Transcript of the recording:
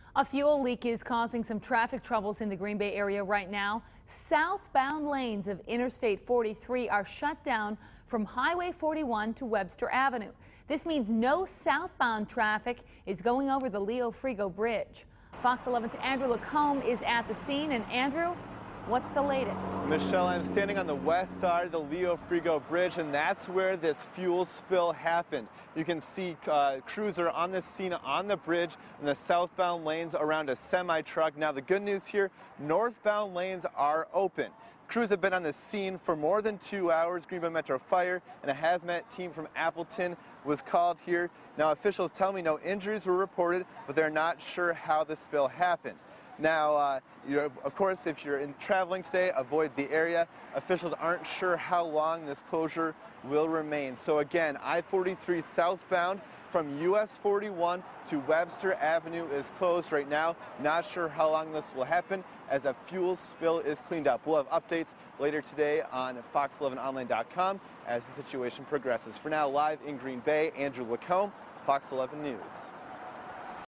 A fuel leak is causing some traffic troubles in the Green Bay area right now. Southbound lanes of Interstate 43 are shut down from Highway 41 to Webster Avenue. This means no southbound traffic is going over the Leo Frigo Bridge. Fox 11's Andrew LaCombe is at the scene. And Andrew, what's the latest? Michelle, I'm standing on the west side of the Leo Frigo Bridge, and that's where this fuel spill happened. You can see crews are on the scene on the bridge in the southbound lanes around a semi-truck. Now, the good news here, northbound lanes are open. Crews have been on the scene for more than 2 hours. Green Bay Metro Fire and a hazmat team from Appleton was called here. Now, officials tell me no injuries were reported, but they're not sure how the spill happened. Now, of course, if you're traveling today, avoid the area. Officials aren't sure how long this closure will remain. So again, I-43 southbound from US 41 to Webster Avenue is closed right now. Not sure how long this will happen as a fuel spill is cleaned up. We'll have updates later today on fox11online.com as the situation progresses. For now, live in Green Bay, Andrew LaCombe, Fox 11 News.